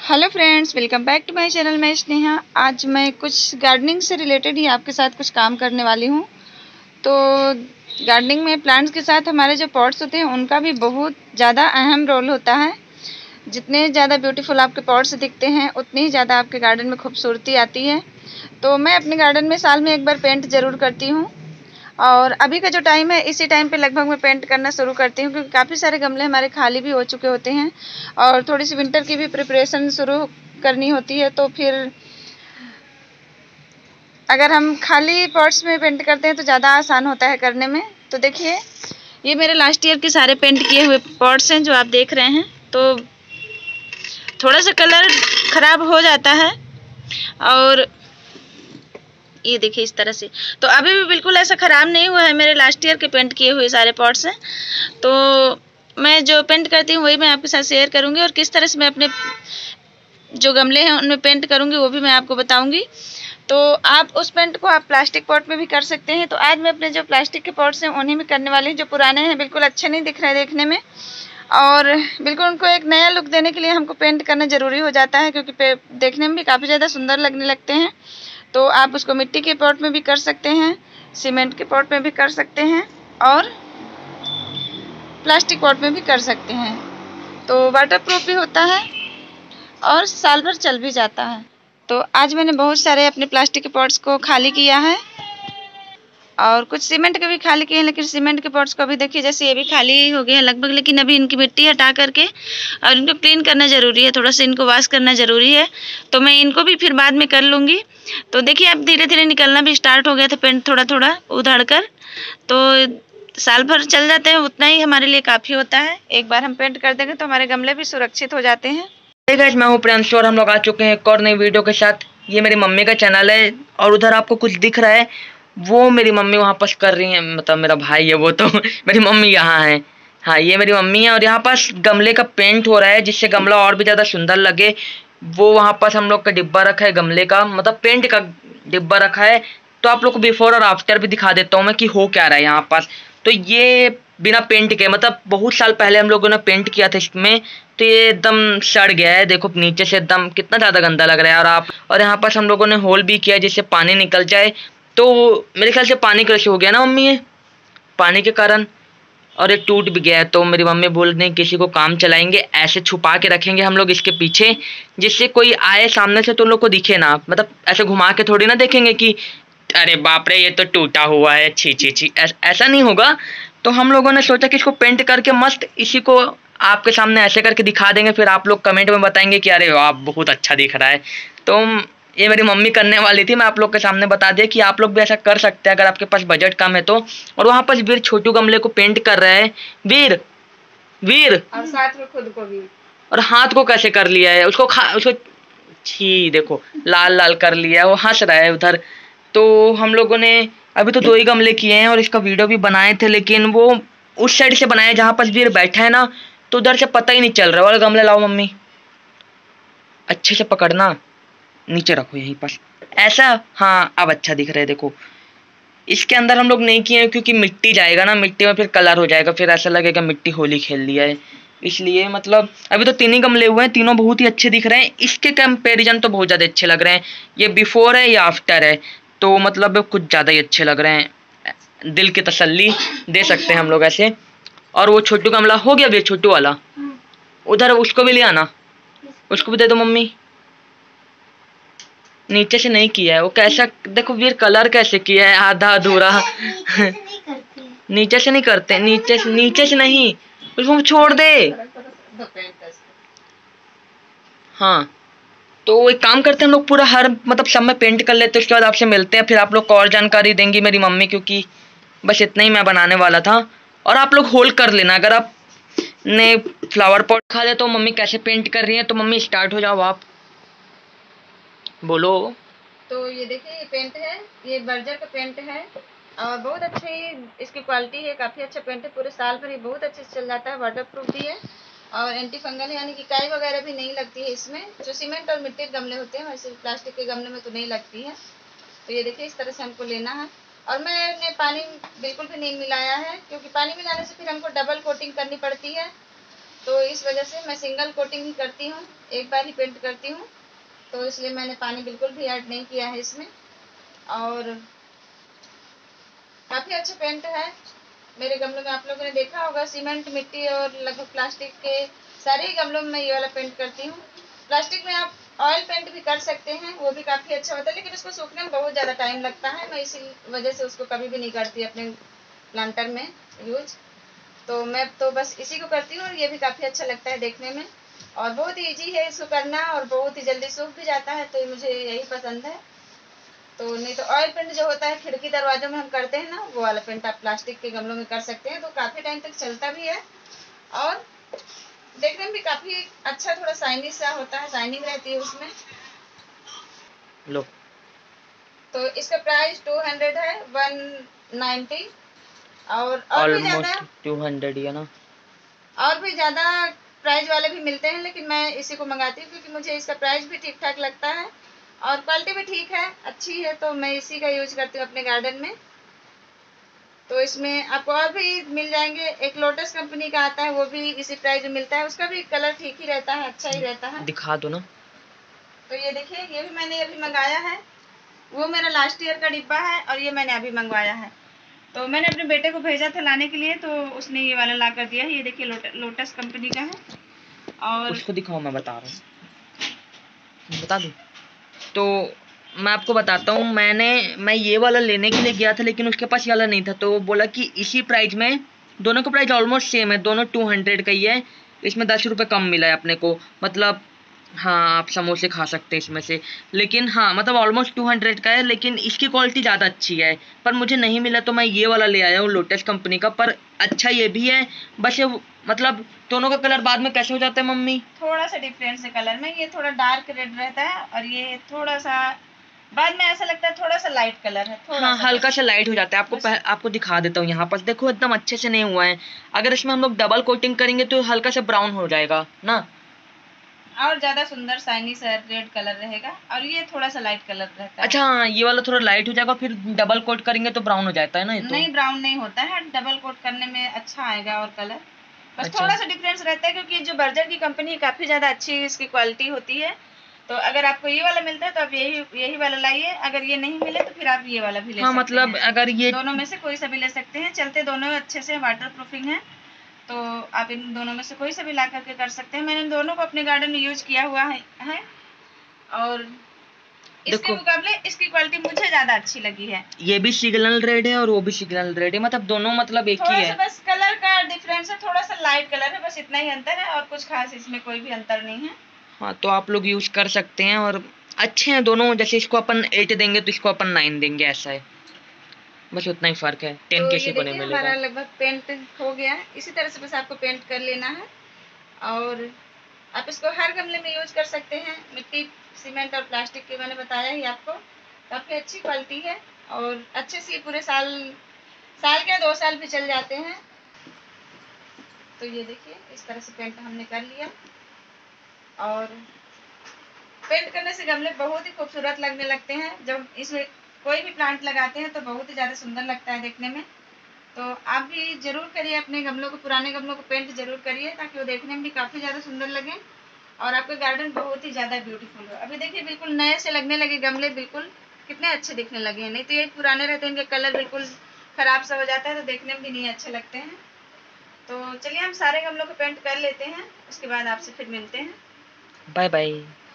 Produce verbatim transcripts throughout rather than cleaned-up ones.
Hello friends, welcome back to my channel. मैं स्नेहा। आज मैं कुछ गार्डनिंग से रिलेटेड ही आपके साथ कुछ काम करने वाली हूँ। तो गार्डनिंग में प्लांट्स के साथ हमारे जो पॉट्स होते हैं उनका भी बहुत ज़्यादा अहम रोल होता है। जितने ज़्यादा ब्यूटीफुल आपके पॉट्स दिखते हैं उतनी ही ज़्यादा आपके गार्डन में खूबसूरती आती है। तो मैं अपने गार्डन में साल में एक बार पेंट ज़रूर करती हूँ, और अभी का जो टाइम है इसी टाइम पे लगभग मैं पेंट करना शुरू करती हूँ, क्योंकि काफ़ी सारे गमले हमारे खाली भी हो चुके होते हैं और थोड़ी सी विंटर की भी प्रिपरेशन शुरू करनी होती है। तो फिर अगर हम खाली पॉट्स में पेंट करते हैं तो ज़्यादा आसान होता है करने में। तो देखिए, ये मेरे लास्ट ईयर के सारे पेंट किए हुए पॉट्स हैं जो आप देख रहे हैं। तो थोड़ा सा कलर ख़राब हो जाता है, और ये देखिए इस तरह से। तो अभी भी बिल्कुल ऐसा ख़राब नहीं हुआ है, मेरे लास्ट ईयर के पेंट किए हुए सारे पॉट्स हैं। तो मैं जो पेंट करती हूँ वही मैं आपके साथ शेयर करूँगी, और किस तरह से मैं अपने जो गमले हैं उनमें पेंट करूँगी वो भी मैं आपको बताऊँगी। तो आप उस पेंट को आप प्लास्टिक पॉट में भी कर सकते हैं। तो आज मैं अपने जो प्लास्टिक के पॉट्स हैं उन्हीं में करने वाली हूँ। जो पुराने हैं बिल्कुल अच्छे नहीं दिख रहे देखने में, और बिल्कुल उनको एक नया लुक देने के लिए हमको पेंट करना ज़रूरी हो जाता है, क्योंकि देखने में भी काफ़ी ज़्यादा सुंदर लगने लगते हैं। तो आप उसको मिट्टी के पॉट में भी कर सकते हैं, सीमेंट के पॉट में भी कर सकते हैं, और प्लास्टिक पॉट में भी कर सकते हैं। तो वाटरप्रूफ भी होता है और साल भर चल भी जाता है। तो आज मैंने बहुत सारे अपने प्लास्टिक के पॉट्स को खाली किया है, और कुछ सीमेंट के भी खाली किए हैं। लेकिन सीमेंट के पॉट्स को अभी देखिए, जैसे ये भी खाली हो गए हैं लगभग, लेकिन अभी इनकी मिट्टी हटा करके और इनको क्लीन करना ज़रूरी है, थोड़ा सा इनको वॉश करना ज़रूरी है। तो मैं इनको भी फिर बाद में कर लूँगी। तो देखिए, अब धीरे धीरे निकलना भी स्टार्ट हो गया था पेंट, थोड़ा थोड़ा उधड़ कर। तो साल भर चल जाते हैं, उतना ही हमारे लिए काफ़ी होता है। एक बार हम पेंट कर देंगे तो हमारे गमले भी सुरक्षित हो जाते हैं। हे गाइस, मैं हूं प्रियांशु और हम लोग आ चुके हैं एक और नई वीडियो के साथ। ये मेरी मम्मी का चैनल है, और उधर आपको कुछ दिख रहा है वो मेरी मम्मी वहाँ पास कर रही है, मतलब मेरा भाई है वो। तो मेरी मम्मी यहाँ है। हाँ, ये मेरी मम्मी है, और यहाँ पास गमले का पेंट हो रहा है जिससे गमला और भी ज़्यादा सुंदर लगे। वो वहाँ पास हम लोग का डिब्बा रखा है गमले का, मतलब पेंट का डिब्बा रखा है। तो आप लोग को बिफोर और आफ्टर भी दिखा देता हूँ मैं कि हो क्या रहा है यहाँ पास। तो ये बिना पेंट के, मतलब बहुत साल पहले हम लोगों ने पेंट किया था इसमें, तो ये एकदम सड़ गया है। देखो नीचे से एकदम कितना ज़्यादा गंदा लग रहा है। और आप और यहाँ पास हम लोगों ने होल भी किया जिससे पानी निकल जाए। तो मेरे ख्याल से पानी कैसे हो गया ना मम्मी, ये पानी के कारण, और ये टूट भी गया है। तो मेरी मम्मी बोल रही किसी को काम चलाएंगे, ऐसे छुपा के रखेंगे हम लोग इसके पीछे, जिससे कोई आए सामने से तो लोग को दिखे ना। मतलब ऐसे घुमा के थोड़ी ना देखेंगे कि अरे बाप रे ये तो टूटा हुआ है, छी छी छी, ऐसा नहीं होगा। तो हम लोगों ने सोचा कि इसको पेंट करके मस्त इसी को आपके सामने ऐसे करके दिखा देंगे, फिर आप लोग कमेंट में बताएंगे कि अरे वाह बहुत अच्छा दिख रहा है। तो ये मेरी मम्मी करने वाली थी, मैं आप लोग के सामने बता दिया कि आप लोग भी ऐसा कर सकते हैं अगर आपके पास बजट कम है तो। और वहाँ पर वीर छोटू गमले को पेंट कर रहा है। वीर वीर और साथ में खुद को भी। और हाथ को कैसे कर लिया है उसको, खा उसको, छी देखो लाल लाल कर लिया है, वो हंस रहा है उधर। तो हम लोगों ने अभी तो दो ही गमले किए हैं और इसका वीडियो भी बनाए थे, लेकिन वो उस साइड से बनाया जहाँ पर वीर बैठा है ना, तो उधर से पता ही नहीं चल रहा। वाला गमले लाओ मम्मी, अच्छे से पकड़ना, नीचे रखो यहीं पर, ऐसा। हाँ अब अच्छा दिख रहा है। देखो इसके अंदर हम लोग नहीं किए हैं क्योंकि मिट्टी जाएगा ना, मिट्टी में फिर कलर हो जाएगा, फिर ऐसा लगेगा मिट्टी होली खेल लिया है, इसलिए। मतलब अभी तो तीन ही गमले हुए हैं, तीनों बहुत ही अच्छे दिख रहे हैं। इसके कंपैरिजन तो बहुत ज़्यादा अच्छे लग रहे हैं। ये बिफोर है या आफ्टर है, तो मतलब कुछ ज़्यादा ही अच्छे लग रहे हैं। दिल की तसल्ली दे सकते हैं हम लोग ऐसे। और वो छोटू गमला हो गया, भी छोटू वाला उधर, उसको भी ले आना, उसको भी दे दो मम्मी। नीचे से नहीं किया है वो, कैसा देखो वीर कलर कैसे किया है, आधा अधूरा। नीचे से नहीं करते, नीचे से नीचे से नहीं, उसको छोड़ दे। हाँ, तो एक काम करते हैं हम लोग पूरा हर मतलब सब में पेंट कर लेते हैं, उसके बाद आपसे मिलते हैं, फिर आप लोग को और जानकारी देंगी मेरी मम्मी, क्योंकि बस इतना ही मैं बनाने वाला था। और आप लोग होल्ड कर लेना, अगर आप ने फ्लावर पॉट खा दे तो मम्मी कैसे पेंट कर रही है। तो मम्मी स्टार्ट हो जाओ, आप बोलो। तो ये देखिए, ये पेंट है, ये बर्जर का पेंट है, और बहुत अच्छी इसकी क्वालिटी है, काफ़ी अच्छा पेंट है। पूरे साल भर ये बहुत अच्छे से चल जाता है, वाटर प्रूफ भी है, और एंटी फंगल है, यानी कि काई वगैरह भी नहीं लगती है इसमें। जो सीमेंट और मिट्टी के गमले होते हैं वैसे प्लास्टिक के गमले में तो नहीं लगती है। तो ये देखिए इस तरह से हमको लेना है, और मैंने पानी बिल्कुल भी नहीं मिलाया है, क्योंकि पानी मिलाने से फिर हमको डबल कोटिंग करनी पड़ती है। तो इस वजह से मैं सिंगल कोटिंग ही करती हूँ, एक बार ही पेंट करती हूँ। तो इसलिए मैंने पानी बिल्कुल भी ऐड नहीं किया है इसमें। और काफ़ी अच्छा पेंट है मेरे गमलों में। आप लोगों ने देखा होगा सीमेंट, मिट्टी और लगभग प्लास्टिक के सारे ही गमलों में मैं ये वाला पेंट करती हूँ। प्लास्टिक में आप ऑयल पेंट भी कर सकते हैं, वो भी काफ़ी अच्छा होता है, लेकिन उसको सूखने में बहुत ज़्यादा टाइम लगता है। मैं इसी वजह से उसको कभी भी नहीं करती अपने प्लांटर में यूज। तो मैं तो बस इसी को करती हूँ और ये भी काफ़ी अच्छा लगता है देखने में, और बहुत ही ईजी है इसको करना, और बहुत ही जल्दी सूख भी जाता है, तो मुझे यही पसंद है। तो नहीं तो ऑयल पेंट जो होता है खिड़की दरवाजों में हम करते हैं ना, वो वाला पेंट आप प्लास्टिक के गमलों में कर सकते हैं, तो काफ़ी टाइम तक चलता भी है और देखने में भी काफ़ी अच्छा, थोड़ा शाइनी सा होता है, शाइनिंग रहती है उसमें। लो, तो इसका प्राइस टू हंड्रेड है, वन नाइन्टी। और और भी ज़्यादा ऑलमोस्ट टू हंड्रेड ही है ना। और भी ज़्यादा प्राइस वाले भी मिलते हैं, लेकिन मैं इसी को मंगाती हूँ क्योंकि मुझे इसका प्राइस भी ठीक ठाक लगता है और क्वालिटी भी ठीक है, अच्छी है, तो मैं इसी का यूज करती हूँ अपने गार्डन में। तो इसमें आपको और भी मिल जाएंगे, एक लोटस कंपनी का आता है, वो भी इसी प्राइस में मिलता है, उसका भी कलर ठीक ही रहता है, अच्छा ही रहता है। दिखा दो ना। तो ये देखिए, ये भी मैंने अभी मंगाया है, वो मेरा लास्ट ईयर का डिब्बा है और ये मैंने अभी मंगवाया है। तो मैंने अपने बेटे को भेजा था लाने के लिए, तो उसने ये वाला ला कर दिया है। ये देखिए लोट, लोटस कंपनी का है। और उसको दिखाओ, मैं बता रहा हूँ, बता दूँ। तो मैं आपको बताता हूँ, मैंने मैं ये वाला लेने के लिए गया था, लेकिन उसके पास ये वाला नहीं था, तो वो बोला कि इसी प्राइस में, दोनों का प्राइस ऑलमोस्ट सेम है, दोनों टू हंड्रेड का ही है, इसमें दस रुपये कम मिला है अपने को। मतलब हाँ, आप समोसे खा सकते हैं इसमें से, लेकिन हाँ मतलब ऑलमोस्ट टू हंड्रेड का है, लेकिन इसकी क्वालिटी ज़्यादा अच्छी है। पर मुझे नहीं मिला तो मैं ये वाला ले आया हूँ लोटस कंपनी का, पर अच्छा ये भी है। बस ये मतलब दोनों का कलर बाद में कैसे हो जाता है मम्मी? थोड़ा सा डिफरेंस है कलर में, ये थोड़ा डार्क रेड रहता है और ये थोड़ा सा बाद में ऐसा लगता है थोड़ा सा लाइट कलर है, थोड़ा हाँ, सा हल्का बस। सा लाइट हो जाता है। आपको पह, आपको दिखा देता हूँ, यहाँ पर देखो एकदम अच्छे से नहीं हुआ है। अगर इसमें हम लोग डबल कोटिंग करेंगे तो हल्का सा ब्राउन हो जाएगा ना, और ज्यादा सुंदर शाइनी सा रेड कलर रहेगा, और ये थोड़ा सा लाइट कलर रहता है। अच्छा हाँ, ये वाला थोड़ा लाइट हो जाएगा, फिर डबल कोट करेंगे तो ब्राउन हो जाता है ना ये तो। नहीं, ब्राउन नहीं होता है, डबल कोट करने में अच्छा आएगा और कलर, बस अच्छा। थोड़ा सा डिफरेंस रहता है, क्योंकि जो बर्जर की कंपनी है काफी ज्यादा अच्छी इसकी क्वालिटी होती है। तो अगर आपको ये वाला मिलता है तो आप यही यही वाला लाइए, अगर ये नहीं मिले तो फिर आप ये वाला भी ले हाँ सकते मतलब हैं। अगर ये दोनों में से कोई सा भी ले सकते हैं, चलते दोनों अच्छे से, वाटर प्रूफिंग है, तो आप इन दोनों में से कोई सा भी ला करके कर सकते हैं। मैंने इन दोनों को अपने गार्डन में यूज किया हुआ है, है और इसके देखो, मुकाबले इसकी क्वालिटी मुझे ज्यादा अच्छी लगी है। ये भी सिग्नल रेड है और वो भी सिग्नल रेड है, मतलब दोनों मतलब एक ही थोड़ा सा है। बस कलर का डिफरेंस है, थोड़ा सा लाइट कलर है, बस इतना ही अंतर है, और कुछ खास इसमें कोई भी अंतर नहीं है। हाँ, तो आप लोग यूज कर सकते हैं और अच्छे हैं दोनों। जैसे इसको अपन एट देंगे तो इसको अपन नाइन देंगे, ऐसा है, बस उतना ही फर्क है। टेन तो किसी ये को नहीं देखिए मिलेगा। हमारा लगभग पेंट हो गया है, इसी तरह से बस आपको पेंट कर लेना है। और आप इसको हर गमले में यूज कर सकते हैं, मिट्टी, सीमेंट और प्लास्टिक के, मैंने बताया ही आपको, काफ़ी अच्छी क्वालिटी है और अच्छे से पूरे साल साल के दो साल भी चल जाते हैं। तो ये देखिए इस तरह से पेंट हमने कर लिया, और पेंट करने से गमले बहुत ही खूबसूरत लगने लगते हैं। जब इसमें कोई भी प्लांट लगाते हैं तो बहुत ही ज़्यादा सुंदर लगता है देखने में। तो आप भी जरूर करिए, अपने गमलों को, पुराने गमलों को पेंट जरूर करिए, ताकि वो देखने में भी काफ़ी ज़्यादा सुंदर लगे और आपका गार्डन बहुत ही ज़्यादा ब्यूटीफुल हो। अभी देखिए बिल्कुल नए से लगने लगे गमले, बिल्कुल कितने अच्छे दिखने लगे हैं। नहीं तो ये पुराने रहते हैं, इनका कलर बिल्कुल ख़राब सा हो जाता है, तो देखने में भी नहीं अच्छे लगते हैं। तो चलिए हम सारे गमलों को पेंट कर लेते हैं, उसके बाद आपसे फिर मिलते हैं। Bye bye.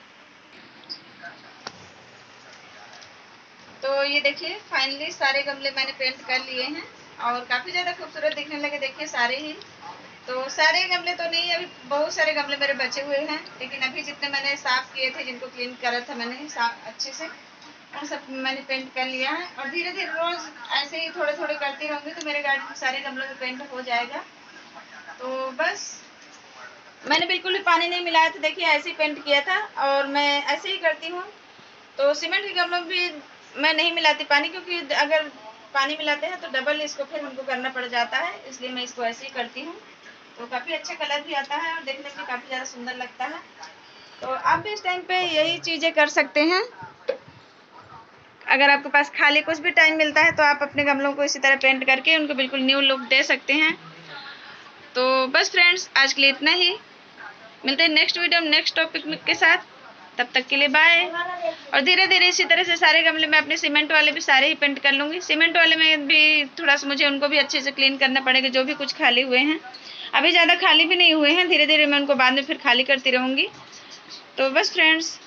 तो ये देखिए फाइनली सारे गमले मैंने पेंट कर लिए हैं और काफ़ी ज़्यादा खूबसूरत दिखने लगे, देखिए सारे ही। तो सारे गमले तो नहीं, अभी बहुत सारे गमले मेरे बचे हुए हैं, लेकिन अभी जितने मैंने साफ़ किए थे, जिनको क्लीन करा था मैंने साफ अच्छे से, उन सब मैंने पेंट कर लिया है। और धीरे धीरे रोज़ ऐसे ही थोड़े थोड़े करती रहूँगी तो मेरे गार्डन में सारे गमलों में पेंट हो जाएगा। तो बस मैंने बिल्कुल भी पानी नहीं मिलाया था, देखिए ऐसे ही पेंट किया था, और मैं ऐसे ही करती हूँ। तो सीमेंट के गमलों में भी मैं नहीं मिलाती पानी, क्योंकि अगर पानी मिलाते हैं तो डबल इसको फिर हमको करना पड़ जाता है, इसलिए मैं इसको ऐसे ही करती हूँ। तो काफ़ी अच्छा कलर भी आता है और देखने में काफ़ी ज़्यादा सुंदर लगता है। तो आप भी इस टाइम पे यही चीज़ें कर सकते हैं। अगर आपके पास खाली कुछ भी टाइम मिलता है तो आप अपने गमलों को इसी तरह पेंट करके उनको बिल्कुल न्यू लुक दे सकते हैं। तो बस फ्रेंड्स, आज के लिए इतना ही। मिलते हैं नेक्स्ट वीडियो में नेक्स्ट टॉपिक के साथ। तब तक के लिए बाय। और धीरे धीरे इसी तरह से सारे गमले में अपने सीमेंट वाले भी सारे ही पेंट कर लूँगी। सीमेंट वाले में भी थोड़ा सा मुझे उनको भी अच्छे से क्लीन करना पड़ेगा, जो भी कुछ खाली हुए हैं। अभी ज़्यादा खाली भी नहीं हुए हैं, धीरे धीरे मैं उनको बाद में फिर खाली करती रहूँगी। तो बस फ्रेंड्स,